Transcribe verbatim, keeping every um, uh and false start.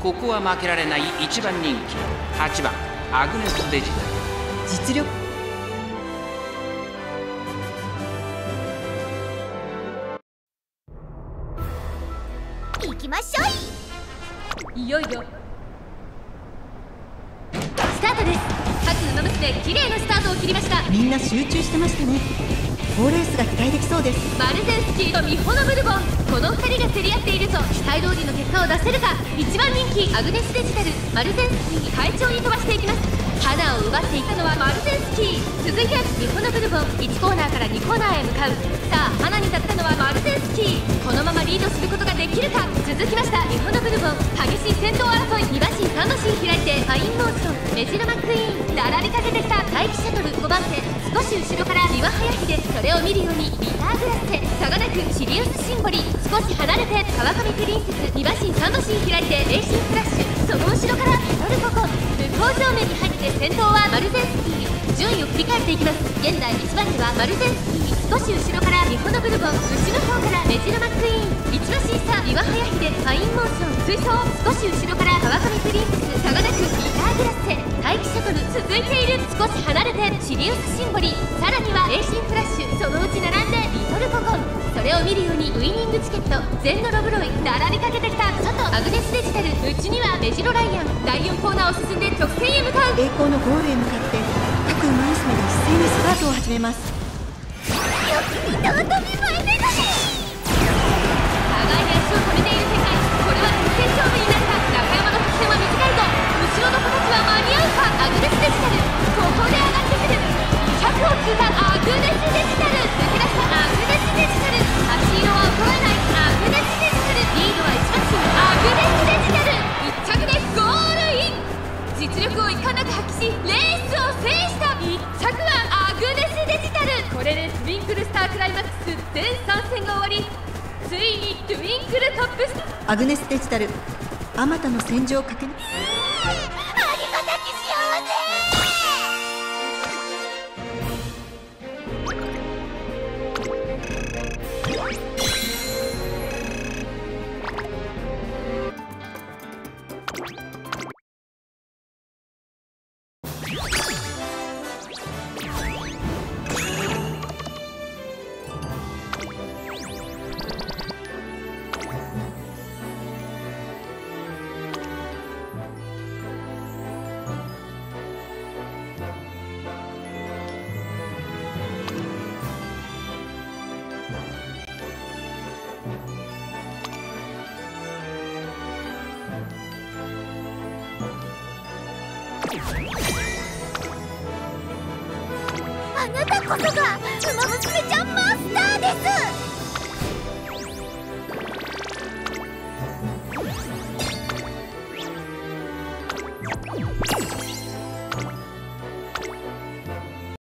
ここは負けられないいちばん人気はちばんアグネスデジタル。 実力行きましょう。 いよいよスタートです。各馬娘綺麗なスタートを切りました。 みんな集中してましたね。好レースが期待できそうです。 マルゼンスキーとミホノブルボン、このふたりが競り合っていると期待通りの結果を出せるか。いちばん人気アグネスデジタル、マルゼンスキー快調に飛ばしていきます。花を奪っていったのはマルゼンスキー、続いてミホノブルボン、いちコーナーからにコーナーへ向かう。さあ花に立ったのはマルゼンスキー、このままリードすることができるか。続きましたミホノブルボン、激しい先頭争い、に馬身さん馬身開いてファインモーション、メジロマックイーン、並びかけてきた待機シャトルごばん手、少し後ろからリワハヤヒデ、それを見るようにビターグラッセ、差がなくシリウスシンボリ、少し離れて川上プリンセス、に馬身さん馬身開いてレーシンフラッシュ、その後ろからリトルココ、向こう正面に入って先頭はマルゼンスキー、順位を振り返っていきます。現在いちばん手はマルゼンスキー、少し後ろからミホノブルボン、後の方からメジロマックイーン、いち馬身差リワハヤヒデ、ファインモーション、追走、少し後ろから川上プリンセス、差がなくビターグラッセ、待機シャトル続いている、少し離れてシリウスシンボリ、さらにはレーシンフラッシュ、そのうち並んでリトルココン、それを見るようにウイニングチケット、ゼンノロブロイ、並びかけてきた外アグネスデジタル、内にはメジロライアン、だいよんコーナーを進んで直線へ向かう。 栄光のゴールへ向かって各馬娘が一斉にスタートを始めます。 よく見た飛び前目だし。 互いに足を止めている展開、これは直線勝負になった。中山の伏線は短いぞ、後ろの子たちは間に合うか。アグネスデジタル、ここで上がってくる、ひゃくを通過、アグネスデジタル、抜け出したアグネスデジタル、足色は衰えないアグネスデジタル、リードは一馬身アグネスデジタル、いっ着でゴールイン、実力を遺憾なく発揮しレースを制した。いっ着はアグネスデジタル、これでトゥインクルスタークライマックス全さん戦が終わり、ついにトゥインクルトップスター。 アグネスデジタル、あまたの戦場を駆け抜け、 ありがたき幸せ。あなたこそがウマ娘ちゃんマスターです。